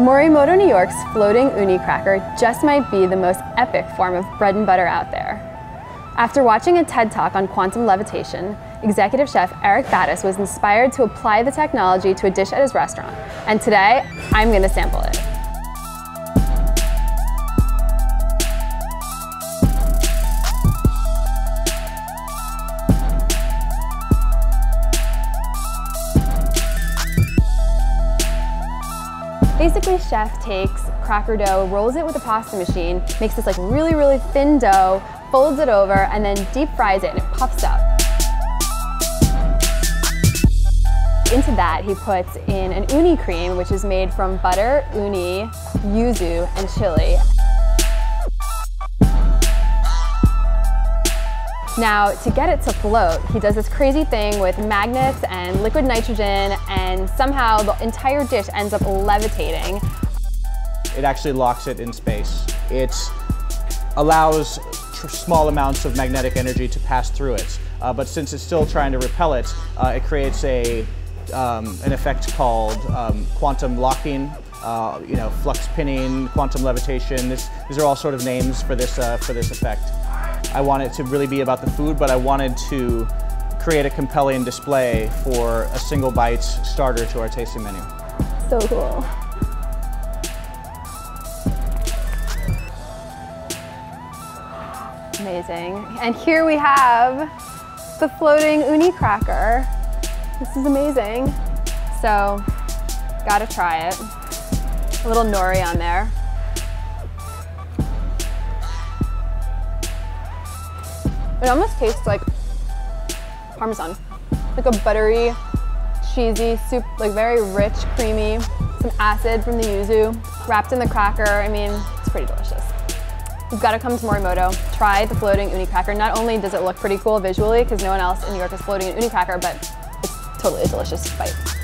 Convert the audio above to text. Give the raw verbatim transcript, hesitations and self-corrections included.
Morimoto, New York's floating uni cracker just might be the most epic form of bread and butter out there. After watching a TED Talk on quantum levitation, executive chef Erik was inspired to apply the technology to a dish at his restaurant, and today I'm going to sample it. Basically, chef takes cracker dough, rolls it with a pasta machine, makes this like really, really thin dough, folds it over, and then deep fries it, and it puffs up. Into that, he puts in an uni cream, which is made from butter, uni, yuzu, and chili. Now, to get it to float, he does this crazy thing with magnets and liquid nitrogen, and somehow the entire dish ends up levitating. It actually locks it in space. It allows tr small amounts of magnetic energy to pass through it, uh, but since it's still trying to repel it, uh, it creates a, um, an effect called um, quantum locking, uh, you know, flux pinning, quantum levitation. This, these are all sort of names for this, uh, for this effect. I want it to really be about the food, but I wanted to create a compelling display for a single bite starter to our tasting menu. So cool. Amazing. And here we have the floating uni cracker. This is amazing. So, gotta try it. A little nori on there. It almost tastes like Parmesan, like a buttery, cheesy soup, like very rich, creamy, some acid from the yuzu, wrapped in the cracker. I mean, it's pretty delicious. You've got to come to Morimoto, try the floating uni cracker. Not only does it look pretty cool visually, because no one else in New York is floating an uni cracker, but it's totally a delicious bite.